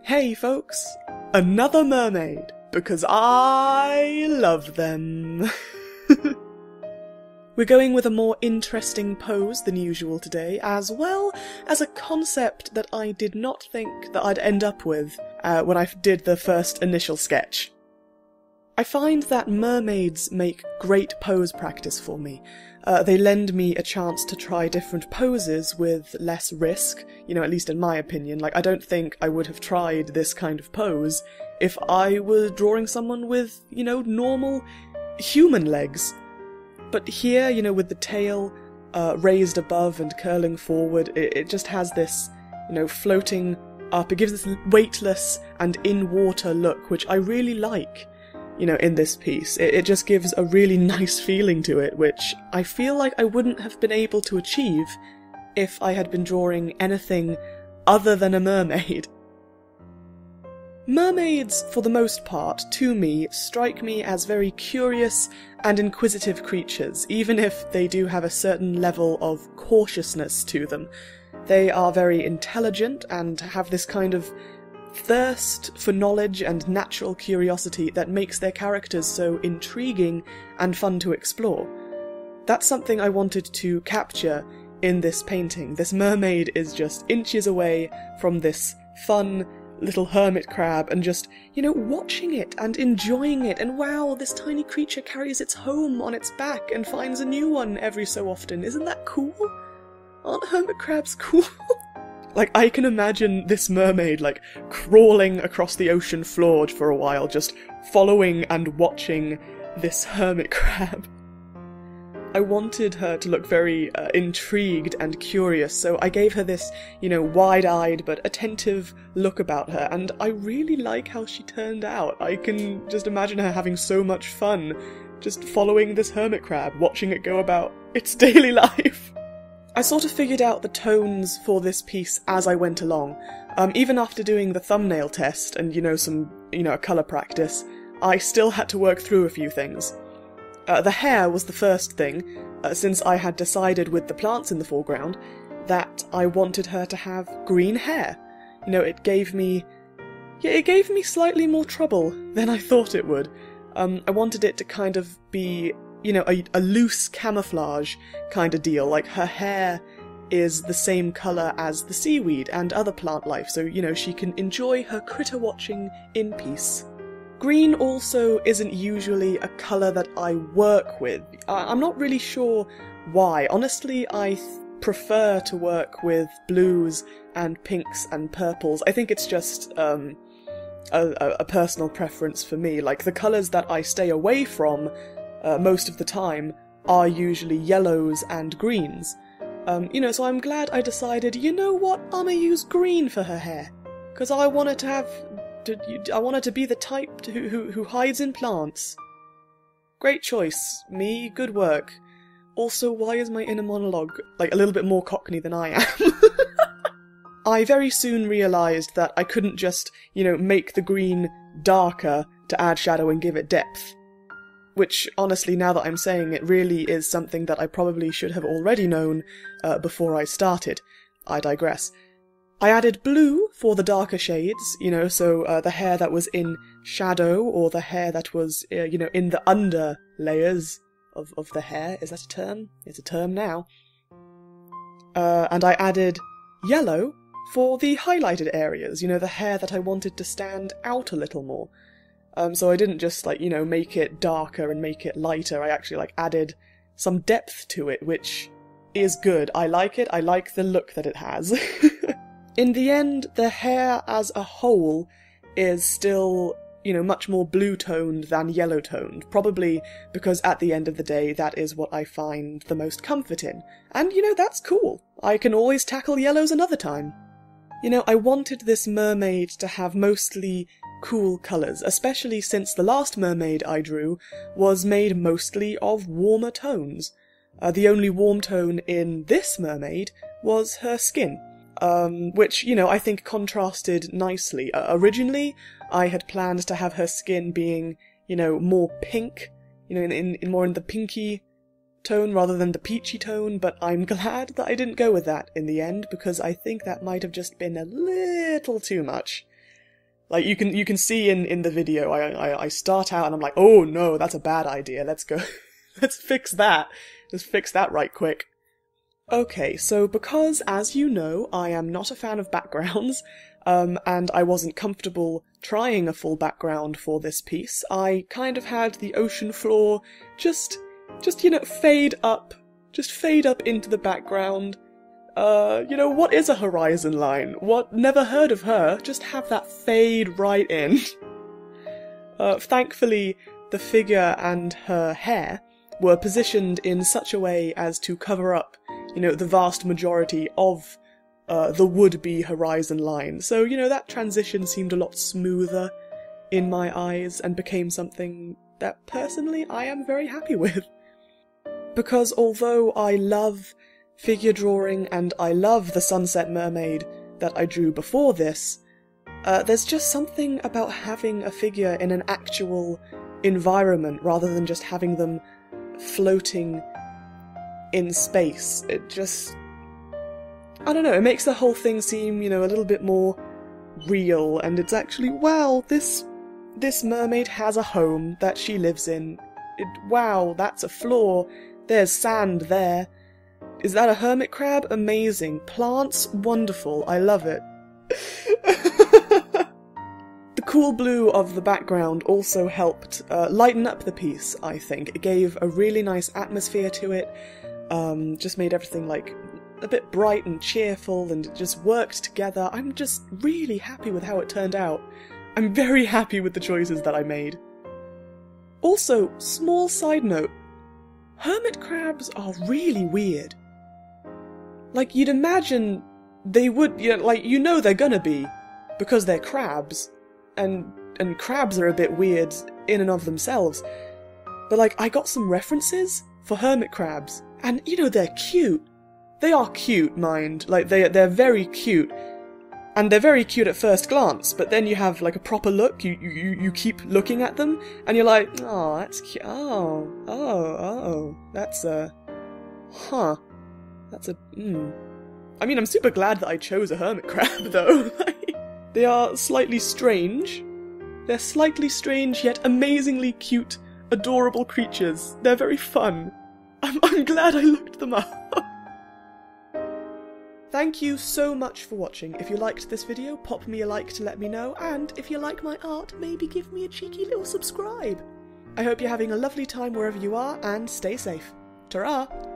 Hey folks, another mermaid, because I love them. We're going with a more interesting pose than usual today, as well as a concept that I did not think that I'd end up with when I did the first initial sketch. I find that mermaids make great pose practice for me. They lend me a chance to try different poses with less risk, at least in my opinion. I don't think I would have tried this kind of pose if I were drawing someone with, normal human legs. But here, with the tail raised above and curling forward, it just has this, floating up. It gives this weightless and in-water look, which I really like. In this piece. It just gives a really nice feeling to it, which I feel like I wouldn't have been able to achieve if I had been drawing anything other than a mermaid. Mermaids, for the most part, to me, strike me as very curious and inquisitive creatures, even if they do have a certain level of cautiousness to them. They are very intelligent and have this kind of thirst for knowledge and natural curiosity that makes their characters so intriguing and fun to explore. That's something I wanted to capture in this painting. This mermaid is just inches away from this fun little hermit crab and just, watching it and enjoying it, and wow, this tiny creature carries its home on its back and finds a new one every so often. Isn't that cool? Aren't hermit crabs cool? I can imagine this mermaid, crawling across the ocean floor for a while, just following and watching this hermit crab. I wanted her to look very intrigued and curious, so I gave her this, wide-eyed but attentive look about her, and I really like how she turned out. I can just imagine her having so much fun, just following this hermit crab, watching it go about its daily life. I sort of figured out the tones for this piece as I went along. Even after doing the thumbnail test and, some, colour practice, I still had to work through a few things. The hair was the first thing, since I had decided with the plants in the foreground that I wanted her to have green hair. It gave me slightly more trouble than I thought it would. I wanted it to kind of be a loose camouflage kind of deal. Her hair is the same colour as the seaweed and other plant life, so, she can enjoy her critter watching in peace. Green also isn't usually a colour that I work with. I'm not really sure why. Honestly, I prefer to work with blues and pinks and purples. I think it's just a personal preference for me. The colours that I stay away from most of the time are usually yellows and greens. So I'm glad I decided, I'm gonna use green for her hair. Because I want her to be the type who hides in plants. Great choice. Me, good work. Also, why is my inner monologue, a little bit more Cockney than I am? I very soon realised that I couldn't just, make the green darker to add shadow and give it depth. Which, honestly, now that I'm saying it, really is something that I probably should have already known before I started. I digress. I added blue for the darker shades, so the hair that was in shadow, or the hair that was, in the under layers of the hair. Is that a term? It's a term now. And I added yellow for the highlighted areas, the hair that I wanted to stand out a little more. So I didn't just, make it darker and make it lighter. I actually, added some depth to it, which is good. I like it. I like the look that it has. In the end, the hair as a whole is still, much more blue-toned than yellow-toned. Probably because at the end of the day, that is what I find the most comfort in. And, that's cool. I can always tackle yellows another time. I wanted this mermaid to have mostly cool colours, especially since the last mermaid I drew was made mostly of warmer tones. The only warm tone in this mermaid was her skin, which, I think contrasted nicely. Originally, I had planned to have her skin being, more pink, in more in the pinky tone rather than the peachy tone, but I'm glad that I didn't go with that in the end, because I think that might have just been a little too much. Like, you can see in the video, I start out and I'm like, oh no, that's a bad idea, let's go, let's fix that. Just fix that right quick. Okay, so because, as you know, I am not a fan of backgrounds, and I wasn't comfortable trying a full background for this piece, I kind of had the ocean floor just, you know, fade up into the background. You know, what is a horizon line? What? Never heard of her, just have that fade right in. Thankfully, the figure and her hair were positioned in such a way as to cover up, you know, the vast majority of the would-be horizon line. So, you know, that transition seemed a lot smoother in my eyes and became something that, personally, I am very happy with. Because although I love figure drawing and I love the Sunset Mermaid that I drew before this, there's just something about having a figure in an actual environment rather than just having them floating in space. It just, I don't know, it makes the whole thing seem, you know, a little bit more real, and it's actually, wow, this mermaid has a home that she lives in. Wow, that's a floor. There's sand there. Is that a hermit crab? Amazing. Plants? Wonderful. I love it. The cool blue of the background also helped lighten up the piece, I think. It gave a really nice atmosphere to it. Just made everything, like, a bit bright and cheerful, and it just worked together. I'm just really happy with how it turned out. I'm very happy with the choices that I made. Also, small side note, hermit crabs are really weird. Like, you'd imagine they would, you know, like, you know they're gonna be, because they're crabs, and crabs are a bit weird in and of themselves. But, like, I got some references for hermit crabs, and, you know, they're cute. They are cute, mind. Like, they're very cute. And they're very cute at first glance, but then you have, like, a proper look, you keep looking at them, and you're like, oh, that's cute, oh, that's huh. That's a, I mean, I'm super glad that I chose a hermit crab, though. They are slightly strange. They're slightly strange, yet amazingly cute, adorable creatures. They're very fun. I'm glad I looked them up. Thank you so much for watching. If you liked this video, pop me a like to let me know, and if you like my art, maybe give me a cheeky little subscribe. I hope you're having a lovely time wherever you are, and stay safe. Ta-ra!